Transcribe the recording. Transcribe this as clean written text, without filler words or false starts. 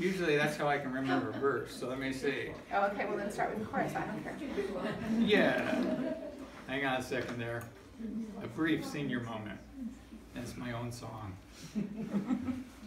Usually that's how I can remember a verse, so let me see. Oh, okay, well then start with the chorus, I don't care. Yeah. Hang on a second there. A brief senior moment. That's my own song.